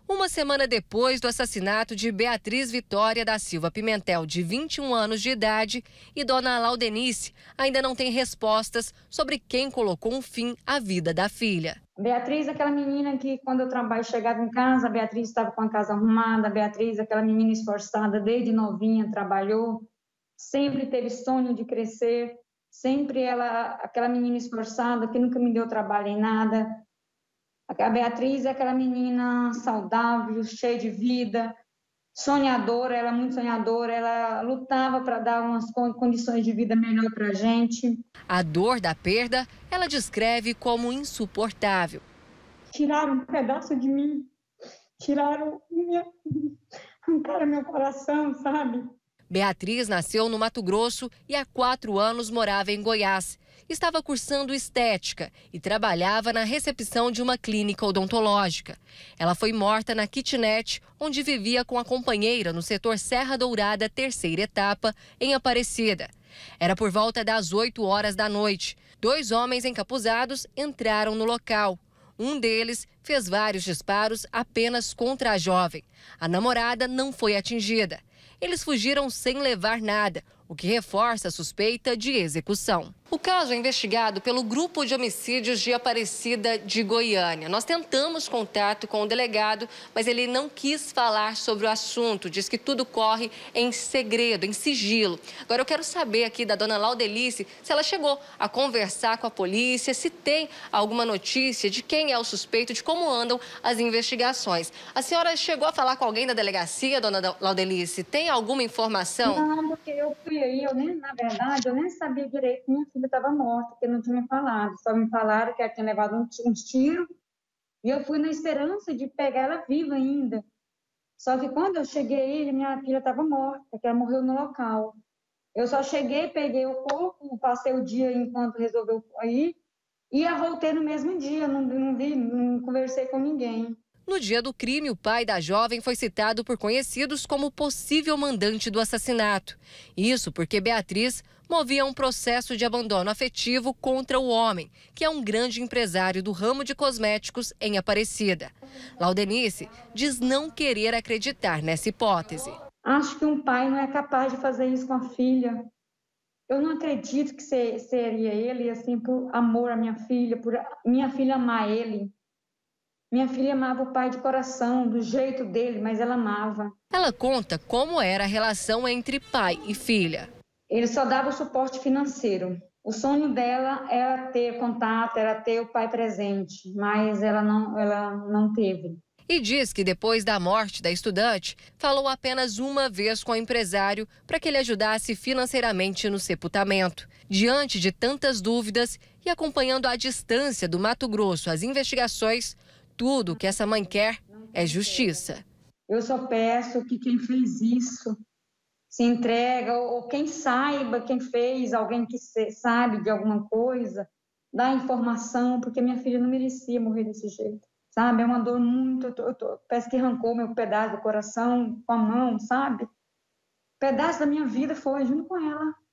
Uma semana depois do assassinato de Beatriz Vitória da Silva Pimentel, de 21 anos de idade, e dona Laudenice ainda não tem respostas sobre quem colocou um fim à vida da filha. Beatriz, aquela menina que quando eu chegava em casa, a Beatriz estava com a casa arrumada, a Beatriz, aquela menina esforçada, desde novinha, trabalhou, sempre teve sonho de crescer, sempre ela, aquela menina esforçada que nunca me deu trabalho em nada. A Beatriz é aquela menina saudável, cheia de vida, sonhadora, ela é muito sonhadora, ela lutava para dar umas condições de vida melhor para a gente. A dor da perda, ela descreve como insuportável. Tiraram um pedaço de mim, arrancaram meu coração, sabe? Beatriz nasceu no Mato Grosso e há 4 anos morava em Goiás. Estava cursando estética e trabalhava na recepção de uma clínica odontológica. Ela foi morta na kitnet, onde vivia com a companheira no setor Serra Dourada, terceira etapa, em Aparecida. Era por volta das 8 horas da noite. 2 homens encapuzados entraram no local. Um deles fez vários disparos apenas contra a jovem. A namorada não foi atingida. Eles fugiram sem levar nada, o que reforça a suspeita de execução. O caso é investigado pelo Grupo de Homicídios de Aparecida de Goiânia. Nós tentamos contato com o delegado, mas ele não quis falar sobre o assunto. Diz que tudo corre em segredo, em sigilo. Agora eu quero saber aqui da dona Laudenice se ela chegou a conversar com a polícia, se tem alguma notícia de quem é o suspeito, de como andam as investigações. A senhora chegou a falar com alguém da delegacia, dona Laudenice? Tem alguma informação? Não, porque eu fui aí, na verdade, eu nem sabia direito que minha filha estava morta, porque não tinha me falado. Só me falaram que ela tinha levado uns tiros e eu fui na esperança de pegar ela viva ainda. Só que quando eu cheguei, minha filha estava morta, que ela morreu no local. Eu só cheguei, peguei o corpo, passei o dia enquanto resolveu ir e eu voltei no mesmo dia, não conversei com ninguém. No dia do crime, o pai da jovem foi citado por conhecidos como possível mandante do assassinato. Isso porque Beatriz movia um processo de abandono afetivo contra o homem, que é um grande empresário do ramo de cosméticos em Aparecida. Laudenice diz não querer acreditar nessa hipótese. Acho que um pai não é capaz de fazer isso com a filha. Eu não acredito que seria ele, assim, por amor à minha filha, por minha filha amar ele. Minha filha amava o pai de coração, do jeito dele, mas ela amava. Ela conta como era a relação entre pai e filha. Ele só dava o suporte financeiro. O sonho dela era ter contato, era ter o pai presente, mas ela não teve. E diz que depois da morte da estudante, falou apenas uma vez com o empresário para que ele ajudasse financeiramente no sepultamento. Diante de tantas dúvidas e acompanhando à distância do Mato Grosso as investigações, tudo o que essa mãe quer é justiça. Eu só peço que quem fez isso se entrega, ou quem saiba quem fez, alguém que sabe de alguma coisa, dá informação, porque minha filha não merecia morrer desse jeito. Sabe, é uma dor muito, parece que arrancou meu pedaço do coração com a mão, sabe? Pedaço da minha vida foi junto com ela.